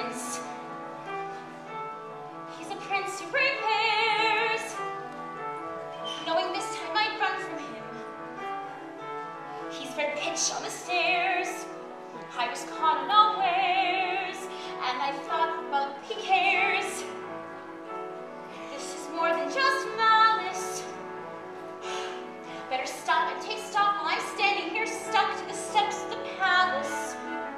prince. He's a prince who prepares, knowing this time I'd run from him. He spread pitch on the stairs. I was caught unawares, and I thought, well, he cares. This is more than just malice. Better stop and take stock while I'm standing here stuck to the steps of the palace.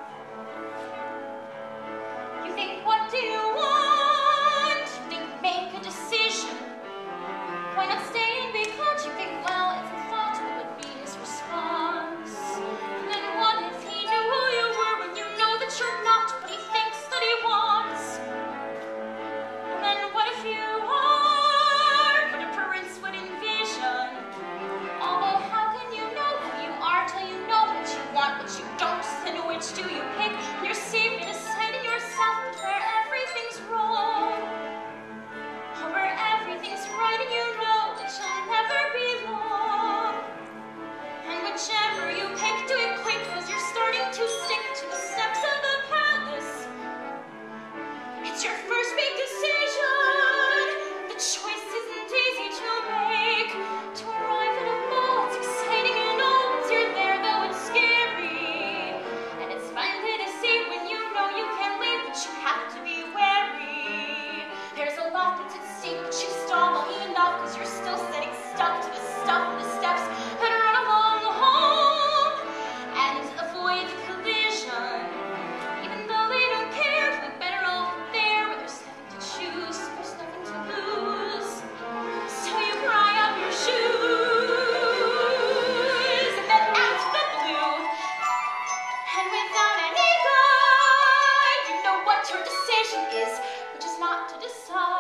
You think, what do you want? You think, make a decision. Why not stay and be caught? You think, well, if you thought, what would be his response? And then what if he knew who you were when you know that you're not what he thinks that he wants? And then what if you are what a prince would envision? Although how can you know who you are till you know what you want, what you don't, and which do you pick? You're safe in deciding yourself, but where everything's wrong, or where everything's right, and you know that you'll never be long. And whichever you pick, do it quick, cause you're starting to stick to the steps of the palace. It's your first big decision. The choice isn't easy to make. To arrive at a ball, it's exciting and all once you're there, though it's scary. And it's fine to deceive when you know you can't leave, but you have to be wary. There's a lot that's at stake, but you stall long enough, cause you're still sitting stuck to the stuff on the steps that run along home. And avoid the collision, even though they don't care, we're better off there where there's nothing to choose, there's nothing to lose. So you cry up your shoes, and then out the blue, and without any guide, you know what your decision is, which is not to decide.